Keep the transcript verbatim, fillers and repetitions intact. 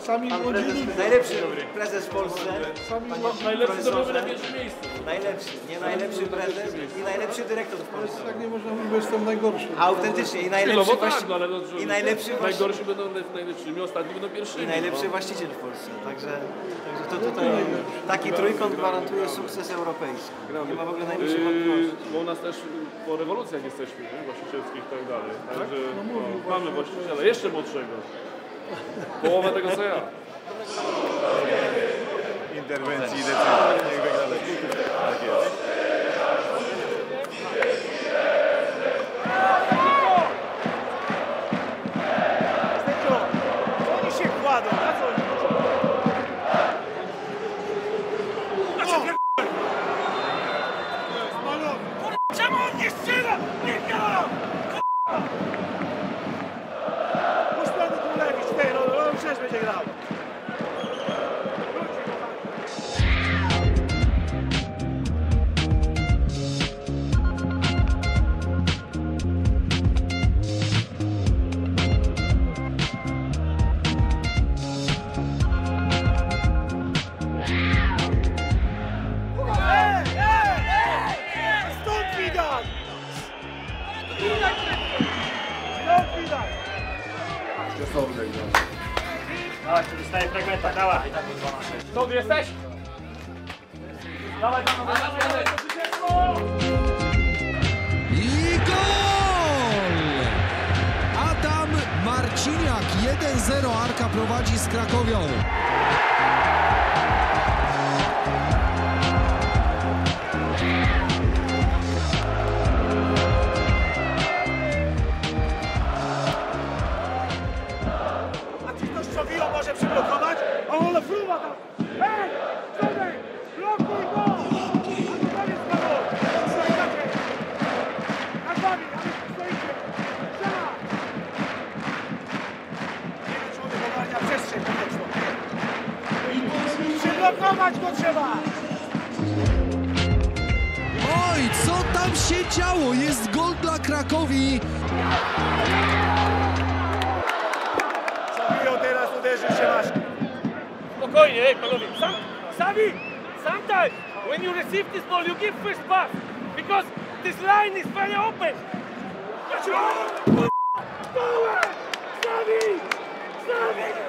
Sami pan młodzi prezes, ludzie. najlepszy prezes w Polsce. Sami Panie młodzi- Najlepszy to byłby na profesorze. pierwszym miejscu. Najlepszy, nie najlepszy prezes i najlepszy dyrektor w Polsce. Tak nie można mówić, bo jestem najgorszy. Autentycznie i najlepszy, Chwilowo tak, właści- no ale no, i najlepszy, właści- najgorsi będą najlepszymi, ostatni będą pierwszymi. i najlepszy no. właściciel w Polsce. Także, także to tutaj taki trójkąt gwarantuje sukces europejski. Nie ma w ogóle najmniejszej wątpliwości. Yy, bo u nas też po rewolucjach jesteśmy, nie? Właścicielskich i tak dalej. Także no, mamy właściciela, jeszcze młodszego. Połowę tego co ja. Interwencji i decyzji. Niech wygra lepiej. Tak jest. Oni się kładą, na co oni? Czemu on nie strzela? Nie gra! Puść pan do Królewicz, ty, no, no przecież będzie grał. Stąd widać! Stąd widać! Dawaj, tu dostaje fragmenta, dawaj. Co, tu jesteś? Dawaj, dawaj, dawaj. I gol! Adam Marciniak, jeden zero. Arka prowadzi z Krakowią. A ci ktoś co biło może przyblokować? A on fruwa tam! Hej! Stodej! Blokuj go! A tu tam jest prawo! Słuchajcie! Nad wami! A wy stoicie! Strzela! Jeden człowiek ogarnia przestrzeń powietrzną. Przyblokować go trzeba! Oj, co tam się działo? Jest gol dla Krakowi. Co biło teraz uderzył się masz. Spokojnie, ej panowie. Sam, Sami! Sometimes when you receive this ball you give first pass because this line is very open. Sami! Sami!